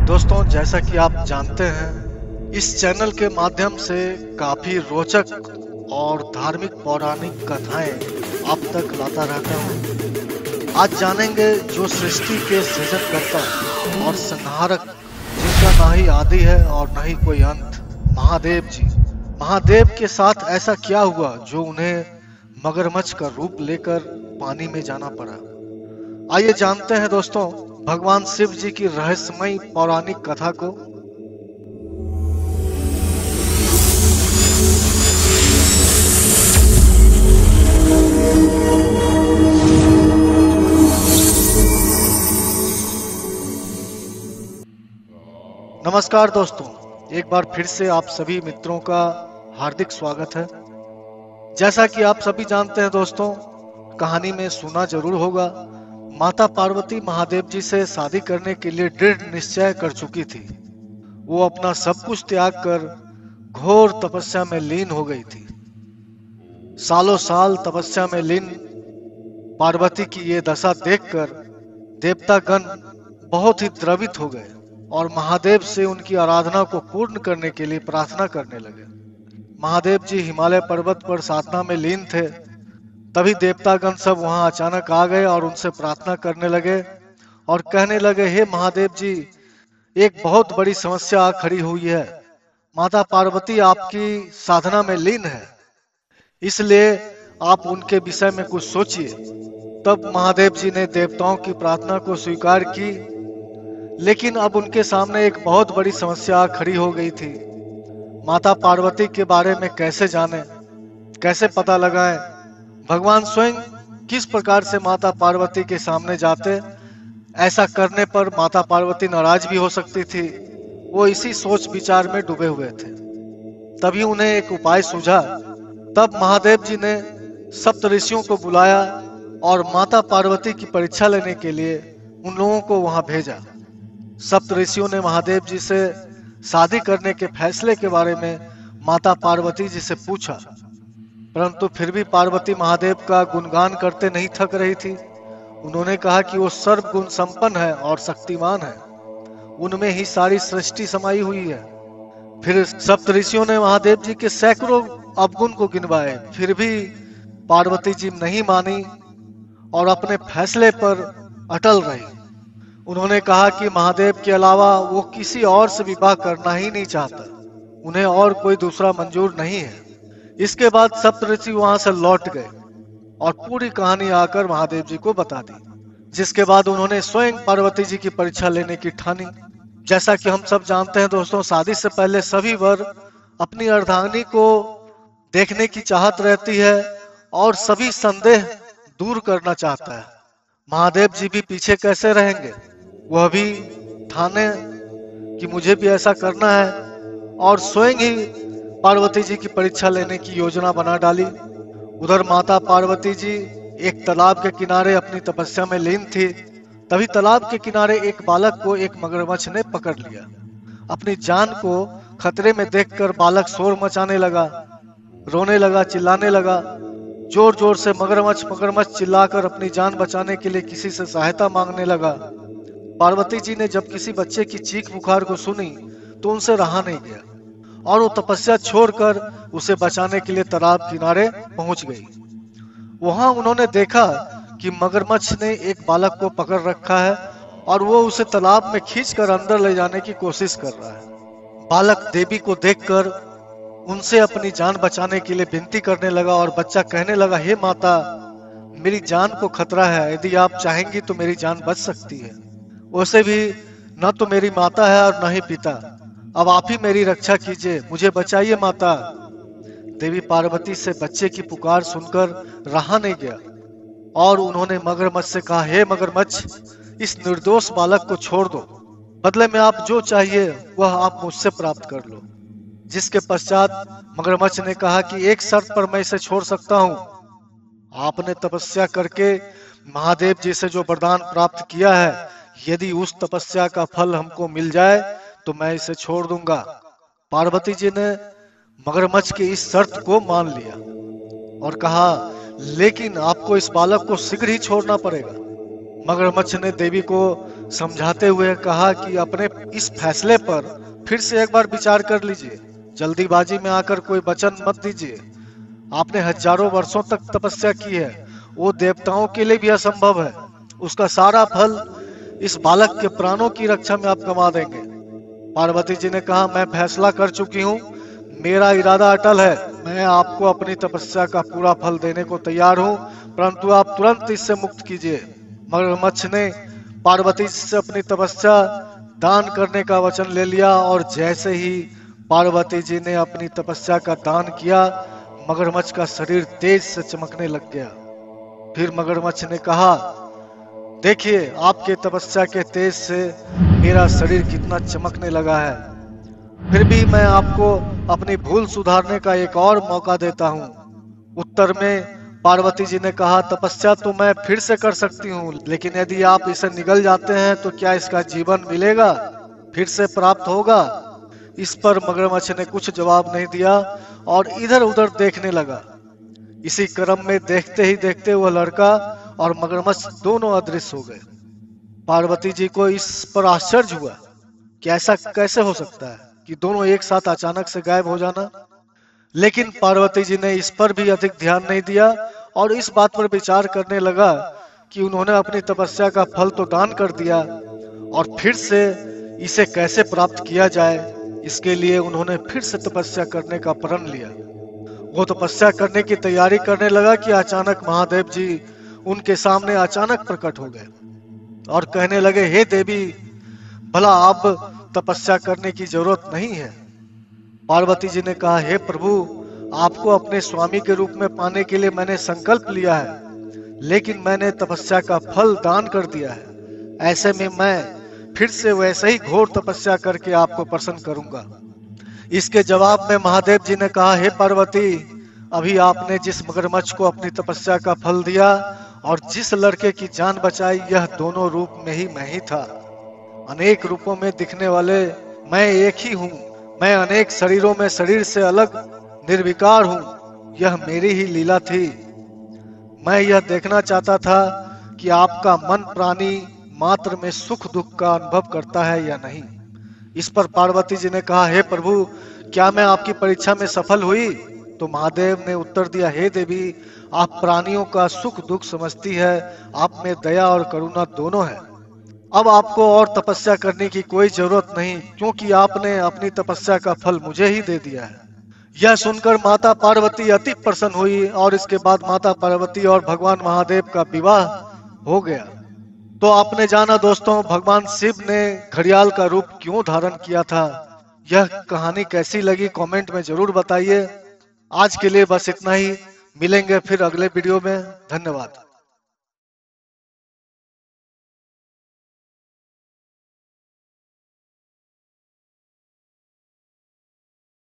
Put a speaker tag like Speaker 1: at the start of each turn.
Speaker 1: दोस्तों, जैसा कि आप जानते हैं, इस चैनल के माध्यम से काफी रोचक और धार्मिक पौराणिक कथाएं आप तक लाता रहता हूं। आज जानेंगे जो सृष्टि के सृजनकर्ता और संहारक, जिनका ना ही आदि है और ना ही कोई अंत, महादेव जी। महादेव के साथ ऐसा क्या हुआ जो उन्हें मगरमच्छ का रूप लेकर पानी में जाना पड़ा। आइए जानते हैं दोस्तों भगवान शिव जी की रहस्यमयी पौराणिक कथा को। नमस्कार दोस्तों, एक बार फिर से आप सभी मित्रों का हार्दिक स्वागत है। जैसा कि आप सभी जानते हैं दोस्तों, कहानी में सुना जरूर होगा, माता पार्वती महादेव जी से शादी करने के लिए दृढ़ निश्चय कर चुकी थी। वो अपना सब कुछ त्याग कर घोर तपस्या में लीन हो गई थी। सालों साल तपस्या में लीन पार्वती की ये दशा देखकर देवतागण बहुत ही द्रवित हो गए और महादेव से उनकी आराधना को पूर्ण करने के लिए प्रार्थना करने लगे। महादेव जी हिमालय पर्वत पर साधना में लीन थे। तभी देवतागण सब वहां अचानक आ गए और उनसे प्रार्थना करने लगे और कहने लगे, हे महादेव जी, एक बहुत बड़ी समस्या खड़ी हुई है। माता पार्वती आपकी साधना में लीन है, इसलिए आप उनके विषय में कुछ सोचिए। तब महादेव जी ने देवताओं की प्रार्थना को स्वीकार की, लेकिन अब उनके सामने एक बहुत बड़ी समस्या खड़ी हो गई थी। माता पार्वती के बारे में कैसे जाने, कैसे पता लगाएं, भगवान स्वयं किस प्रकार से माता पार्वती के सामने जाते। ऐसा करने पर माता पार्वती नाराज भी हो सकती थी। वो इसी सोच विचार में डूबे हुए थे। तभी उन्हें एक उपाय सूझा। तब महादेव जी ने सप्त ऋषियों को बुलाया और माता पार्वती की परीक्षा लेने के लिए उन लोगों को वहां भेजा। सप्त ऋषियों ने महादेव जी से शादी करने के फैसले के बारे में माता पार्वती जी से पूछा, परंतु फिर भी पार्वती महादेव का गुणगान करते नहीं थक रही थी। उन्होंने कहा कि वो सर्वगुण संपन्न है और शक्तिमान है, उनमें ही सारी सृष्टि समाई हुई है। फिर सप्तऋषियों ने महादेव जी के सैकड़ों अवगुण को गिनवाए, फिर भी पार्वती जी नहीं मानी और अपने फैसले पर अटल रही। उन्होंने कहा कि महादेव के अलावा वो किसी और से विवाह करना ही नहीं चाहता, उन्हें और कोई दूसरा मंजूर नहीं है। इसके बाद सप्तऋषि वहां से लौट गए और पूरी कहानी आकर महादेव जी को बता दी, जिसके बाद उन्होंने स्वयं पार्वती जी की परीक्षा लेने की ठानी। जैसा कि हम सब जानते हैं दोस्तों, शादी से पहले सभी वर अपनी अर्धांगिनी को देखने की चाहत रहती है और सभी संदेह दूर करना चाहता है। महादेव जी भी पीछे कैसे रहेंगे, वह भी ठाने कि मुझे भी ऐसा करना है और स्वयं ही पार्वती जी की परीक्षा लेने की योजना बना डाली। उधर माता पार्वती जी एक तालाब के किनारे अपनी तपस्या में लीन थी। तभी तालाब के किनारे एक बालक को एक मगरमच्छ ने पकड़ लिया। अपनी जान को खतरे में देखकर बालक शोर मचाने लगा, रोने लगा, चिल्लाने लगा। जोर जोर से मगरमच्छ मगरमच्छ चिल्लाकर अपनी जान बचाने के लिए किसी से सहायता मांगने लगा। पार्वती जी ने जब किसी बच्चे की चीख पुकार को सुनी तो उनसे रहा नहीं गया और वो तपस्या छोड़कर उसे बचाने के लिए तालाब किनारे पहुंच गई। वहां उन्होंने देखा कि मगरमच्छ ने एक बालक को पकड़ रखा है और वो उसे तालाब में खींचकर अंदर ले जाने की कोशिश कर रहा है। बालक देवी को देखकर उनसे अपनी जान बचाने के लिए विनती करने लगा और बच्चा कहने लगा, हे माता, मेरी जान को खतरा है, यदि आप चाहेंगी तो मेरी जान बच सकती है। वैसे भी न तो मेरी माता है और न ही पिता, अब आप ही मेरी रक्षा कीजिए, मुझे बचाइए माता। देवी पार्वती से बच्चे की पुकार सुनकर रहा नहीं गया और उन्होंने मगरमच्छ से कहा, हे मगरमच्छ, इस निर्दोष बालक को छोड़ दो, बदले में आप जो चाहिए वह आप मुझसे प्राप्त कर लो। जिसके पश्चात मगरमच्छ ने कहा कि एक शर्त पर मैं इसे छोड़ सकता हूँ। आपने तपस्या करके महादेव जी से जो वरदान प्राप्त किया है, यदि उस तपस्या का फल हमको मिल जाए तो मैं इसे छोड़ दूंगा। पार्वती जी ने मगरमच्छ की इस शर्त को मान लिया और कहा, लेकिन आपको इस बालक को शीघ्र ही छोड़ना पड़ेगा। मगरमच्छ ने देवी को समझाते हुए कहा कि अपने इस फैसले पर फिर से एक बार विचार कर लीजिए। जल्दीबाजी में आकर कोई वचन मत दीजिए। आपने हजारों वर्षों तक तपस्या की है, वो देवताओं के लिए भी असंभव है। उसका सारा फल इस बालक के प्राणों की रक्षा में आप गंवा देंगे। पार्वती जी ने कहा, मैं फैसला कर चुकी हूँ, मेरा इरादा अटल है। मैं आपको अपनी तपस्या का पूरा फल देने को तैयार हूँ, परंतु आप तुरंत इससे मुक्त कीजिए। मगरमच्छ ने पार्वती जी से अपनी तपस्या दान करने का वचन ले लिया और जैसे ही पार्वती जी ने अपनी तपस्या का दान किया, मगरमच्छ का शरीर तेज से चमकने लग गया। फिर मगरमच्छ ने कहा, देखिए आपके तपस्या के तेज से मेरा शरीर कितना चमकने लगा है। फिर भी मैं आपको अपनी भूल सुधारने का एक और मौका देता हूँ। उत्तर में पार्वती जी ने कहा, तपस्या तो मैं फिर से कर सकती हूँ, लेकिन यदि आप इसे निगल जाते हैं तो क्या इसका जीवन मिलेगा, फिर से प्राप्त होगा? इस पर मगरमच्छ ने कुछ जवाब नहीं दिया और इधर उधर देखने लगा। इसी क्रम में देखते ही देखते वह लड़का और मगरमच्छ दोनों अदृश्य हो गए। पार्वती जी को इस पर आश्चर्य हुआ कि ऐसा कैसे हो सकता है कि दोनों एक साथ अचानक से गायब हो जाना। लेकिन पार्वती जी ने इस पर भी अधिक ध्यान नहीं दिया और इस बात पर विचार करने लगा कि उन्होंने अपनी तपस्या का फल तो दान कर दिया और फिर से इसे कैसे प्राप्त किया जाए, इसके लिए उन्होंने फिर से तपस्या करने का प्रण लिया। वो तपस्या करने की तैयारी करने लगा कि अचानक महादेव जी उनके सामने अचानक प्रकट हो गए और कहने लगे, हे देवी, भला अब तपस्या करने की जरूरत नहीं है। पार्वती जी ने कहा, हे प्रभु, आपको अपने स्वामी के रूप में पाने के लिए मैंने संकल्प लिया है, लेकिन मैंने तपस्या का फल दान कर दिया है। ऐसे में मैं फिर से वैसे ही घोर तपस्या करके आपको प्रसन्न करूंगा। इसके जवाब में महादेव जी ने कहा, हे पार्वती, अभी आपने जिस मगरमच्छ को अपनी तपस्या का फल दिया और जिस लड़के की जान बचाई, यह दोनों रूप में ही मैं ही था। अनेक रूपों में दिखने वाले मैं एक ही हूँ। मैं अनेक शरीरों में शरीर से अलग निर्विकार हूँ। यह मेरी ही लीला थी। मैं यह देखना चाहता था कि आपका मन प्राणी मात्र में सुख दुख का अनुभव करता है या नहीं। इस पर पार्वती जी ने कहा, हे प्रभु, क्या मैं आपकी परीक्षा में सफल हुई? तो महादेव ने उत्तर दिया, हे देवी, आप प्राणियों का सुख दुख समझती है, आप में दया और करुणा दोनों है। अब आपको और तपस्या करने की कोई जरूरत नहीं, क्योंकि आपने अपनी तपस्या का फल मुझे ही दे दिया है। यह सुनकर माता पार्वती अति प्रसन्न हुई और इसके बाद माता पार्वती और भगवान महादेव का विवाह हो गया। तो आपने जाना दोस्तों, भगवान शिव ने घड़ियाल का रूप क्यों धारण किया था। यह कहानी कैसी लगी कमेंट में जरूर बताइए। आज के लिए बस इतना ही, मिलेंगे फिर अगले वीडियो में। धन्यवाद।